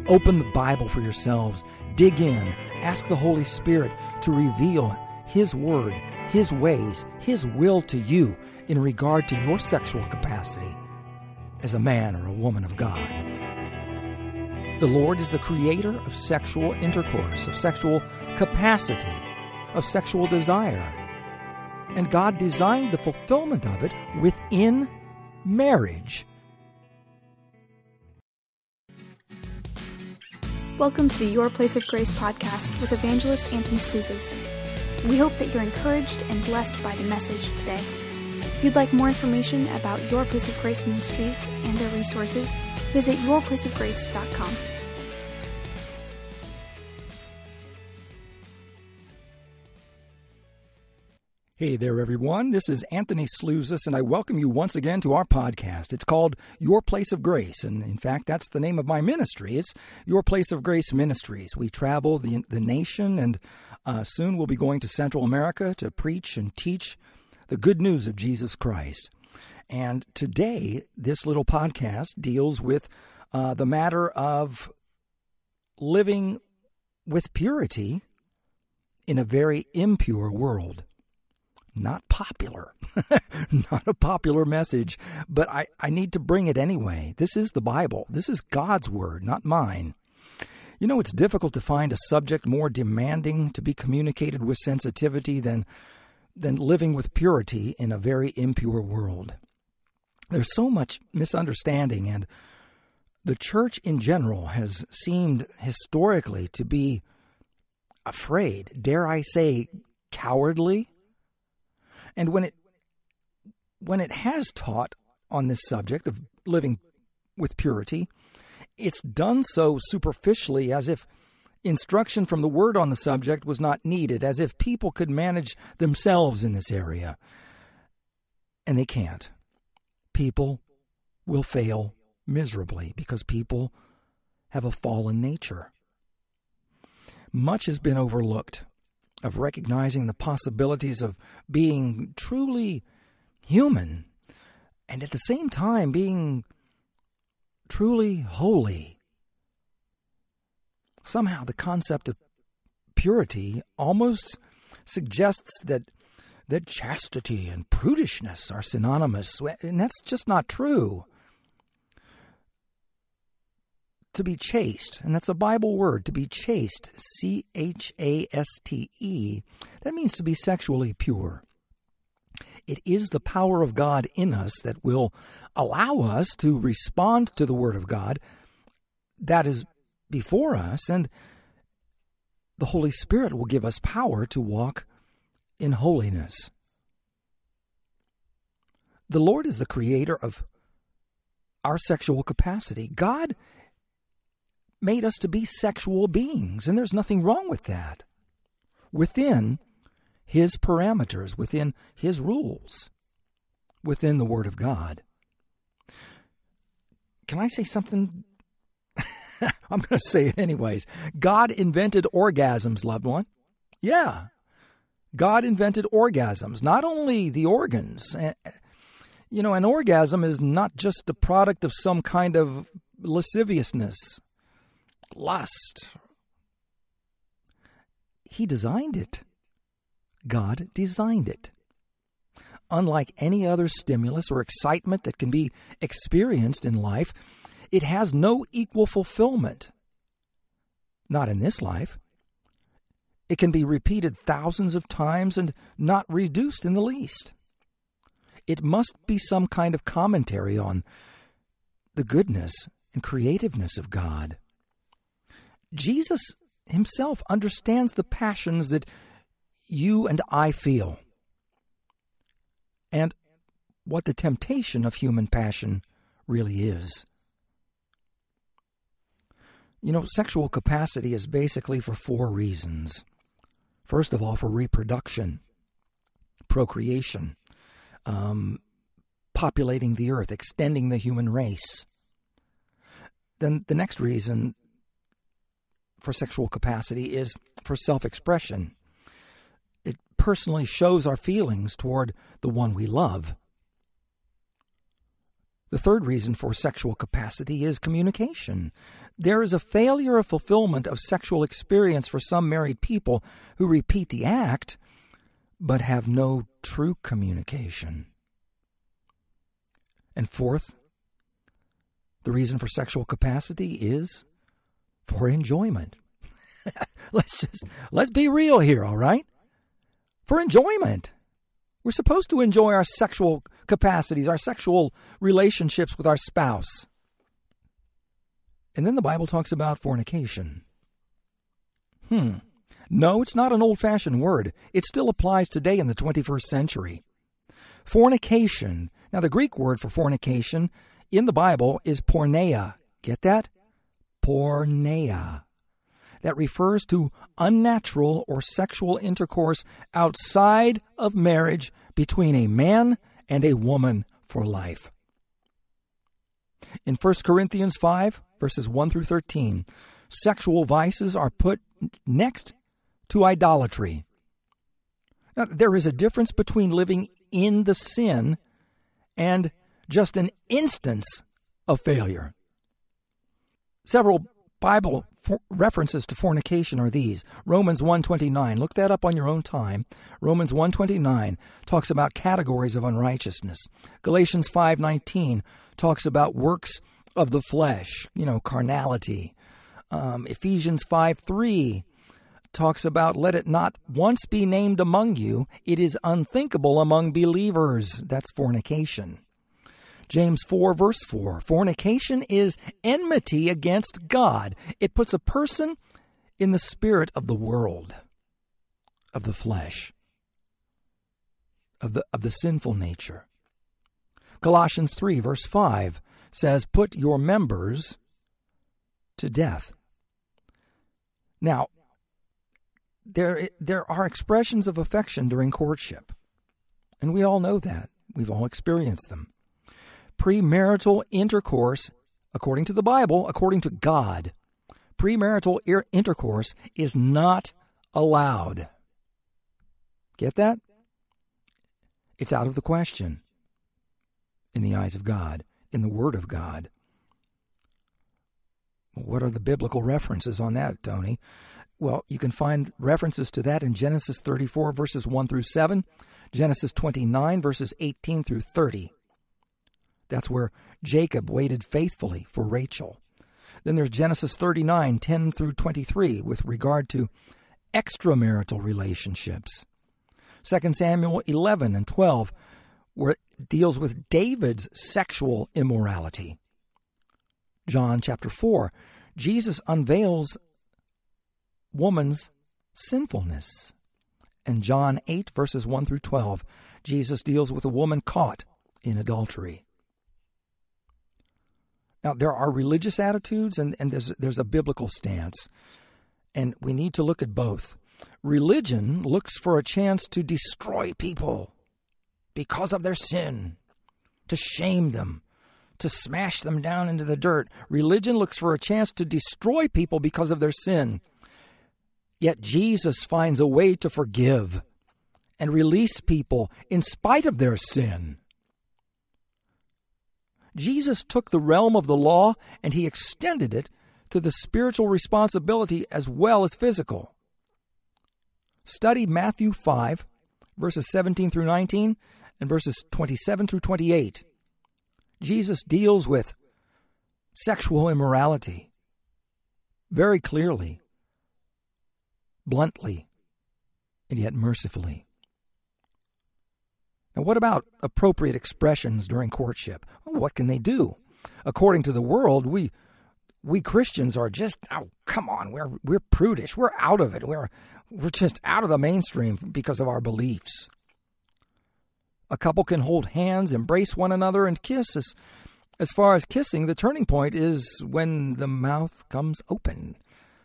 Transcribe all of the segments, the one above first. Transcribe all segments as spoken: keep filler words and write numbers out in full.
Open the Bible for yourselves. Dig in. Ask the Holy Spirit to reveal His Word, His ways, His will to you in regard to your sexual capacity as a man or a woman of God. The Lord is the creator of sexual intercourse, of sexual capacity, of sexual desire. And God designed the fulfillment of it within marriage. Welcome to Your Place of Grace podcast with Evangelist Anthony Slouzes. We hope that you're encouraged and blessed by the message today. If you'd like more information about Your Place of Grace Ministries and their resources, visit your place of grace dot com. Hey there, everyone. This is Anthony Slouzes, and I welcome you once again to our podcast. It's called Your Place of Grace, and in fact, that's the name of my ministry. It's Your Place of Grace Ministries. We travel the, the nation, and uh, soon we'll be going to Central America to preach and teach the good news of Jesus Christ. And today, this little podcast deals with uh, the matter of living with purity in a very impure world. Not popular, not a popular message, but I, I need to bring it anyway. This is the Bible. This is God's Word, not mine. You know, it's difficult to find a subject more demanding to be communicated with sensitivity than, than living with purity in a very impure world. There's so much misunderstanding, and the church in general has seemed historically to be afraid, dare I say, cowardly. And when it when it has taught on this subject of living with purity, it's done so superficially, as if instruction from the Word on the subject was not needed, as if people could manage themselves in this area. And they can't. People will fail miserably because people have a fallen nature. Much has been overlooked of recognizing the possibilities of being truly human and at the same time being truly holy. Somehow the concept of purity almost suggests that that chastity and prudishness are synonymous, and that's just not true. To be chaste, and that's a Bible word, to be chaste, C H A S T E, that means to be sexually pure. It is the power of God in us that will allow us to respond to the Word of God that is before us, and the Holy Spirit will give us power to walk in holiness. The Lord is the creator of our sexual capacity. God made us to be sexual beings, and there's nothing wrong with that. Within His parameters, within His rules, within the Word of God. Can I say something? I'm going to say it anyways. God invented orgasms, loved one. Yeah. God invented orgasms, not only the organs. You know, an orgasm is not just a product of some kind of lasciviousness, lust. He designed it. God designed it. Unlike any other stimulus or excitement that can be experienced in life, it has no equal fulfillment. Not in this life. It can be repeated thousands of times and not reduced in the least. It must be some kind of commentary on the goodness and creativeness of God. Jesus Himself understands the passions that you and I feel, and what the temptation of human passion really is. You know, sexual capacity is basically for four reasons. First of all, for reproduction, procreation, um, populating the earth, extending the human race. Then the next reason for sexual capacity is for self-expression. It personally shows our feelings toward the one we love. The third reason for sexual capacity is communication. There is a failure of fulfillment of sexual experience for some married people who repeat the act, but have no true communication. And fourth, the reason for sexual capacity is for enjoyment. let's just, let's be real here, all right? For enjoyment. We're supposed to enjoy our sexual capacities, our sexual relationships with our spouse. And then the Bible talks about fornication. Hmm. No, it's not an old-fashioned word. It still applies today in the twenty-first century. Fornication. Now, the Greek word for fornication in the Bible is porneia. Get that? Porneia. That refers to unnatural or sexual intercourse outside of marriage between a man and a woman for life. In First Corinthians five, verses one through thirteen, sexual vices are put next to idolatry. Now, there is a difference between living in the sin and just an instance of failure. Several Bible for references to fornication are these. Romans one twenty-nine, look that up on your own time. Romans one twenty-nine talks about categories of unrighteousness. Galatians five nineteen talks about works of the flesh, you know, carnality. Um, Ephesians five three talks about, let it not once be named among you, it is unthinkable among believers. That's fornication. James four, verse four, fornication is enmity against God. It puts a person in the spirit of the world, of the flesh, of the, of the sinful nature. Colossians three, verse five says, put your members to death. Now, there, there are expressions of affection during courtship, and we all know that. We've all experienced them. Premarital intercourse, according to the Bible, according to God, premarital ir- intercourse is not allowed. Get that? It's out of the question in the eyes of God, in the Word of God. What are the biblical references on that, Tony? Well, you can find references to that in Genesis thirty-four, verses one through seven, Genesis twenty-nine, verses eighteen through thirty. That's where Jacob waited faithfully for Rachel. Then there's Genesis thirty-nine, ten through twenty-three, with regard to extramarital relationships. Second Samuel eleven and twelve, where it deals with David's sexual immorality. John chapter four, Jesus unveils woman's sinfulness. And John eight, verses one through twelve, Jesus deals with a woman caught in adultery. Now, there are religious attitudes and, and there's, there's a biblical stance, and we need to look at both. Religion looks for a chance to destroy people because of their sin, to shame them, to smash them down into the dirt. Religion looks for a chance to destroy people because of their sin. Yet Jesus finds a way to forgive and release people in spite of their sin. Jesus took the realm of the law and he extended it to the spiritual responsibility as well as physical. Study Matthew five, verses seventeen through nineteen, and verses twenty-seven through twenty-eight. Jesus deals with sexual immorality very clearly, bluntly, and yet mercifully. Now, what about appropriate expressions during courtship? Well, what can they do? According to the world, we we Christians are just, oh, come on, we're we're prudish. We're out of it. We're we're just out of the mainstream because of our beliefs. A couple can hold hands, embrace one another, and kiss. As, as far as kissing, the turning point is when the mouth comes open.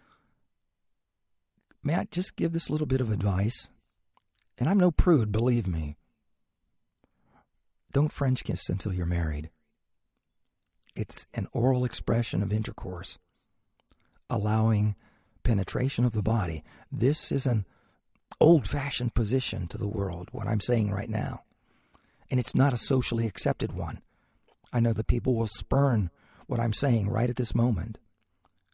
May I just give this little bit of advice? And I'm no prude, believe me. Don't French kiss until you're married. It's an oral expression of intercourse, allowing penetration of the body. This is an old-fashioned position to the world, what I'm saying right now. And it's not a socially accepted one. I know that people will spurn what I'm saying right at this moment.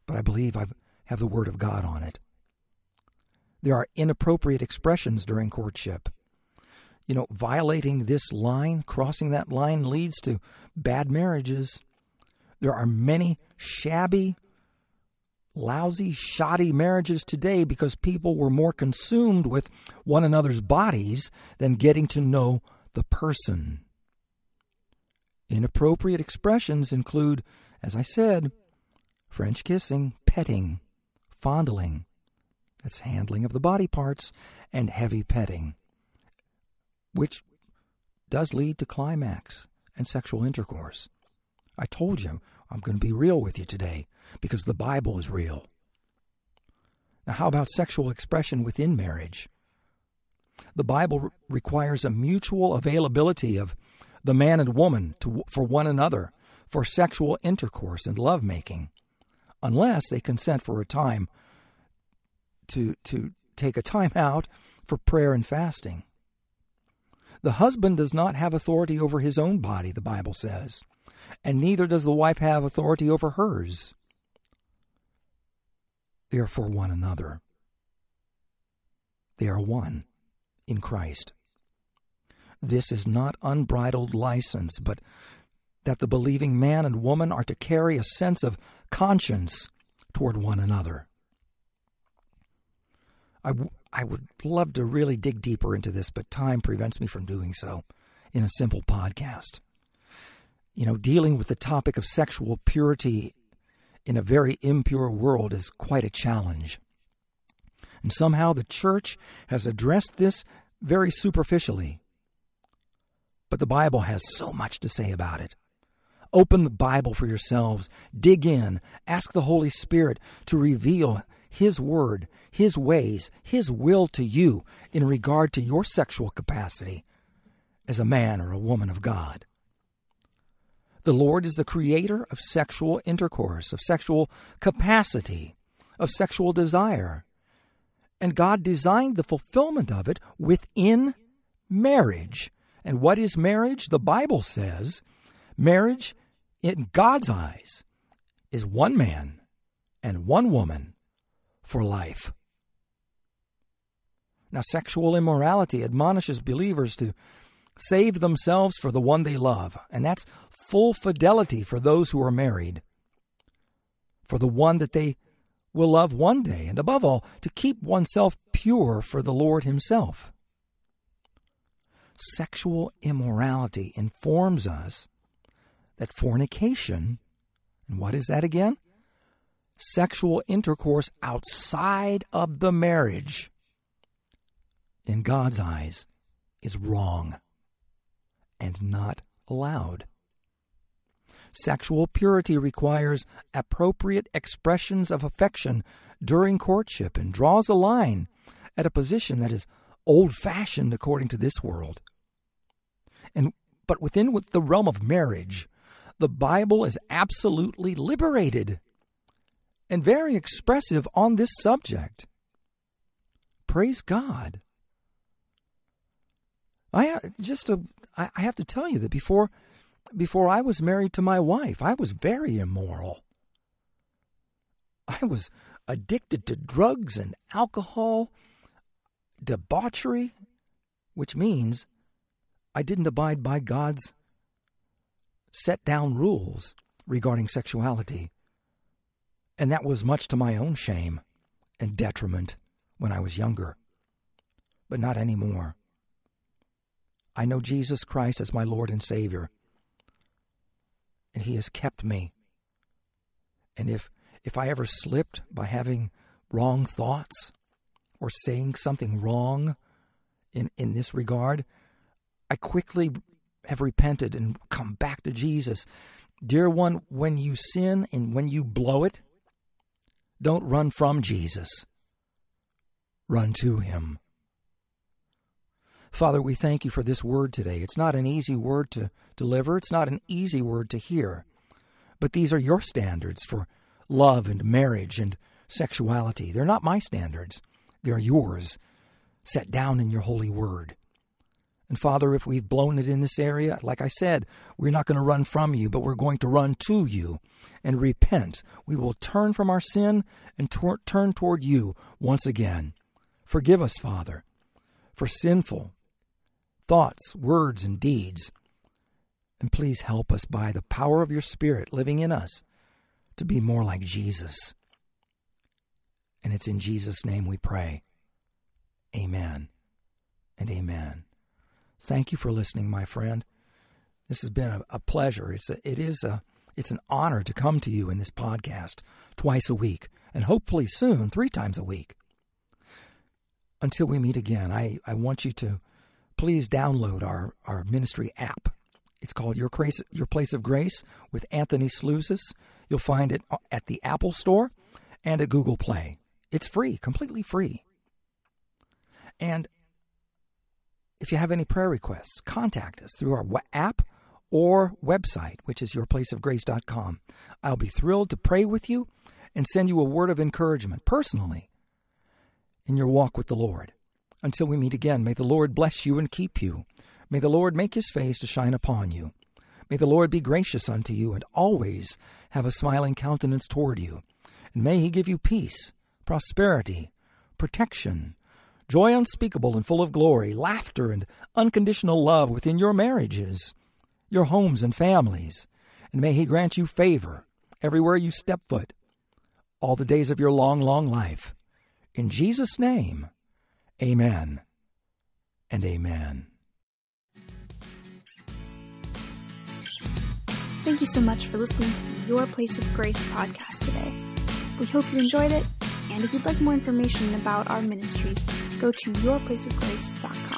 but I believe I have the Word of God on it. There are inappropriate expressions during courtship. You know, violating this line, crossing that line, leads to bad marriages. There are many shabby, lousy, shoddy marriages today because people were more consumed with one another's bodies than getting to know the person. Inappropriate expressions include, as I said, French kissing, petting, fondling, that's handling of the body parts, and heavy petting, which does lead to climax and sexual intercourse. I told you I'm going to be real with you today because the Bible is real. Now, how about sexual expression within marriage? The Bible re- requires a mutual availability of the man and woman to, for one another for sexual intercourse and lovemaking, unless they consent for a time to, to take a time out for prayer and fasting. The husband does not have authority over his own body, the Bible says, and neither does the wife have authority over hers. They are for one another. They are one in Christ. This is not unbridled license, but that the believing man and woman are to carry a sense of conscience toward one another. I, w- I would love to really dig deeper into this, but time prevents me from doing so in a simple podcast. You know, dealing with the topic of sexual purity in a very impure world is quite a challenge. And somehow the church has addressed this very superficially. But the Bible has so much to say about it. Open the Bible for yourselves. Dig in. Ask the Holy Spirit to reveal His Word, His ways, His will to you in regard to your sexual capacity as a man or a woman of God. The Lord is the creator of sexual intercourse, of sexual capacity, of sexual desire. And God designed the fulfillment of it within marriage. And what is marriage? The Bible says marriage, in God's eyes, is one man and one woman for life. Now, sexual immorality admonishes believers to save themselves for the one they love, and that's full fidelity for those who are married, for the one that they will love one day, and above all, to keep oneself pure for the Lord Himself. Sexual immorality informs us that fornication, and what is that again? Sexual intercourse outside of the marriage, in God's eyes, is wrong and not allowed. Sexual purity requires appropriate expressions of affection during courtship and draws a line at a position that is old-fashioned according to this world. And but within with the realm of marriage, the Bible is absolutely liberated and very expressive on this subject. Praise God. I just a, I have to tell you that before before I was married to my wife, I was very immoral. I was addicted to drugs and alcohol, debauchery, which means I didn't abide by God's set down rules regarding sexuality. And that was much to my own shame and detriment when I was younger. But not anymore. I know Jesus Christ as my Lord and Savior. And He has kept me. And if if I ever slipped by having wrong thoughts or saying something wrong in, in this regard, I quickly have repented and come back to Jesus. Dear one, when you sin and when you blow it, don't run from Jesus. Run to Him. Father, we thank You for this word today. It's not an easy word to deliver. It's not an easy word to hear. But these are Your standards for love and marriage and sexuality. They're not my standards. They're Yours, set down in Your holy word. And Father, if we've blown it in this area, like I said, we're not going to run from you, but we're going to run to you and repent. We will turn from our sin and tor- turn toward you once again. Forgive us, Father, for sinful thoughts, words, and deeds. And please help us by the power of your Spirit living in us to be more like Jesus. And it's in Jesus' name we pray. Amen and amen. Thank you for listening, my friend. This has been a, a pleasure. It's a, it is a, it's an honor to come to you in this podcast twice a week, and hopefully soon three times a week. Until we meet again, I, I want you to please download our, our ministry app. It's called Your Grace, Your Place of Grace with Anthony Slouzis. You'll find it at the Apple Store and at Google Play. It's free, completely free. And if you have any prayer requests, contact us through our app or website, which is your place of grace dot com. I'll be thrilled to pray with you and send you a word of encouragement personally in your walk with the Lord. Until we meet again, may the Lord bless you and keep you. May the Lord make his face to shine upon you. May the Lord be gracious unto you and always have a smiling countenance toward you. And may he give you peace, prosperity, protection, joy unspeakable and full of glory, laughter and unconditional love within your marriages, your homes and families. And may he grant you favor everywhere you step foot, all the days of your long, long life. In Jesus' name, amen and amen. Thank you so much for listening to the Your Place of Grace podcast today. We hope you enjoyed it, and if you'd like more information about our ministries, go to your place of grace dot com.